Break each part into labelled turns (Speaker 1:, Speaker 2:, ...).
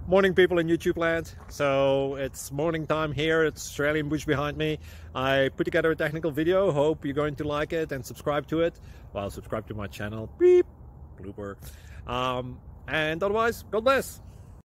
Speaker 1: Morning, people in YouTube land. So it's morning time here. It's Australian bush behind me. I put together a technical video. Hope you're going to like it and subscribe to it. Well, subscribe to my channel. Beep. Blooper. And otherwise, God bless.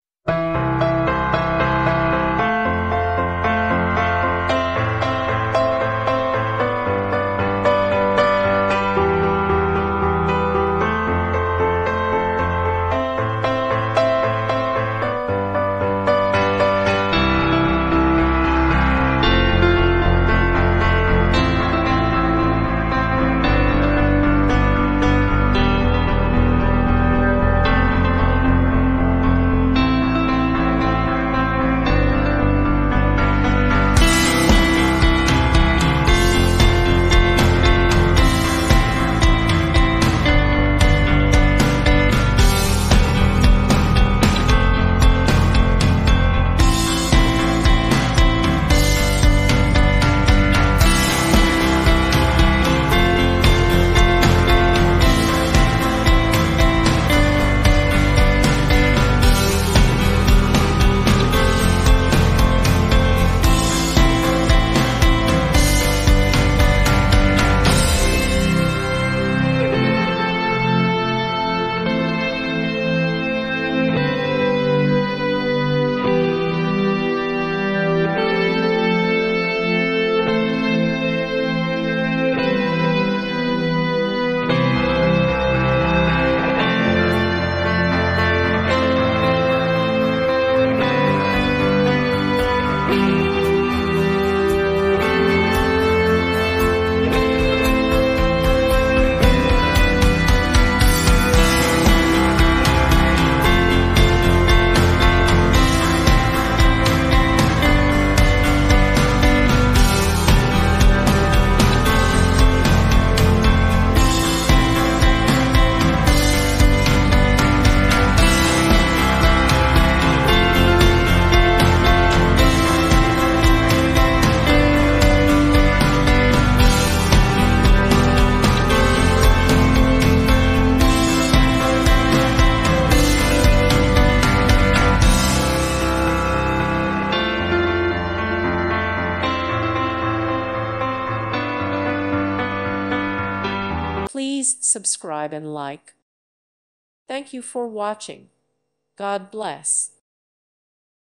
Speaker 2: Please subscribe and like. Thank you for watching. God bless.